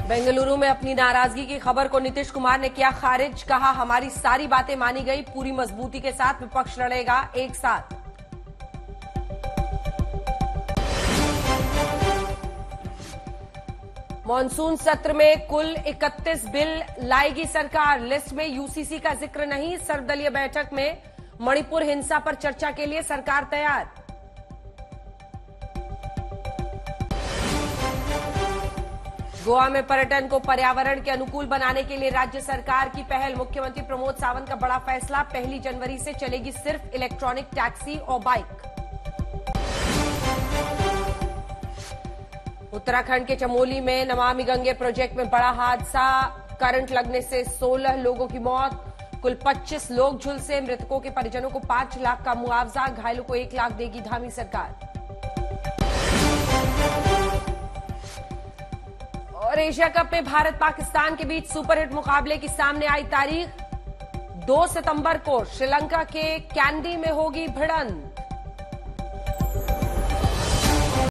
बेंगलुरु में अपनी नाराजगी की खबर को नीतीश कुमार ने किया खारिज। कहा, हमारी सारी बातें मानी गई, पूरी मजबूती के साथ विपक्ष लड़ेगा एक साथ। मॉनसून सत्र में कुल 31 बिल लाएगी सरकार। लिस्ट में यूसीसी का जिक्र नहीं। सर्वदलीय बैठक में मणिपुर हिंसा पर चर्चा के लिए सरकार तैयार। गोवा में पर्यटन को पर्यावरण के अनुकूल बनाने के लिए राज्य सरकार की पहल। मुख्यमंत्री प्रमोद सावंत का बड़ा फैसला। 1 जनवरी से चलेगी सिर्फ इलेक्ट्रॉनिक टैक्सी और बाइक। उत्तराखंड के चमोली में नमामि गंगे प्रोजेक्ट में बड़ा हादसा। करंट लगने से 16 लोगों की मौत। कुल 25 लोग झुलसे। मृतकों के परिजनों को 5 लाख का मुआवजा। घायलों को 1 लाख देगी धामी सरकार। और एशिया कप में भारत पाकिस्तान के बीच सुपरहिट मुकाबले की सामने आई तारीख। 2 सितंबर को श्रीलंका के कैंडी में होगी भिड़ंत।